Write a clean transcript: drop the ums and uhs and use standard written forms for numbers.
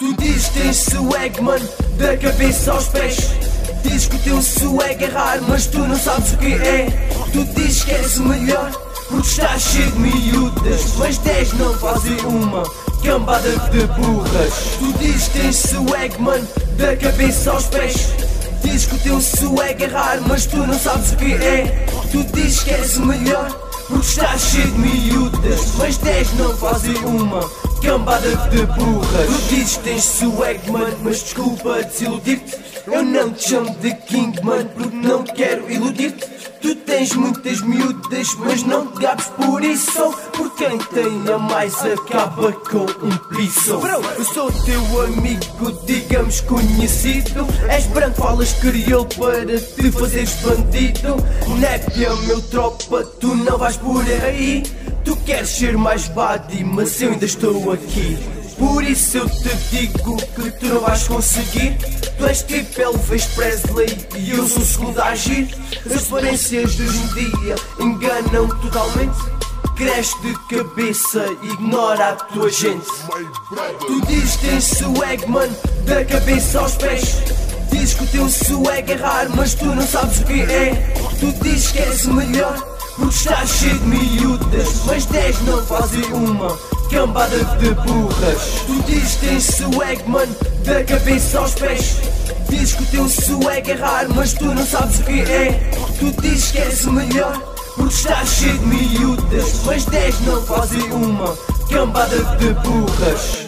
Tu dizes que tens swag, mano, da cabeça aos pés. Dizes que o teu swag é raro, mas tu não sabes o que é. Tu dizes que és o melhor, porque estás cheio de miúdas, mas 10 não fazem uma cambada de burras. Tu dizes que tens swag, mano, da cabeça aos pés. Dizes que o teu swag é raro, mas tu não sabes o que é. Tu dizes que és o melhor, porque estás cheio de miúdas, mas 10 não fazem uma cambada de burras. Tu dizes que tens swag, mano, mas desculpa desiludir-te. Eu não te chamo de King, mano, porque não quero iludir-te. Tu tens muitas miúdas, mas não te gabes por isso. Por quem tem a mais acaba com um piso. Bro, eu sou teu amigo, digamos conhecido. És branco, falas crioulo para te fazeres bandido. Népia, meu tropa, tu não vais por aí. Tu queres ser mais body, mas eu ainda estou aqui. Por isso eu te digo que tu não vais conseguir. Tu és tipo Elvis Presley e eu sou o segundo a agir. As aparências de hoje em dia enganam totalmente. Cresce de cabeça, ignora a tua gente. Tu dizes que tens swag, mano, da cabeça aos pés. Dizes que o teu swag é raro, mas tu não sabes o que é. Tu dizes que és o melhor, porque estás cheio de miúdas, mas 10 não fazem uma cambada de burras. Tu dizes que tens swag, mano, da cabeça aos pés. Dizes que o teu swag é raro, mas tu não sabes o que é. Tu dizes que és o melhor, porque estás cheio de miúdas, mas 10 não fazem uma cambada de burras.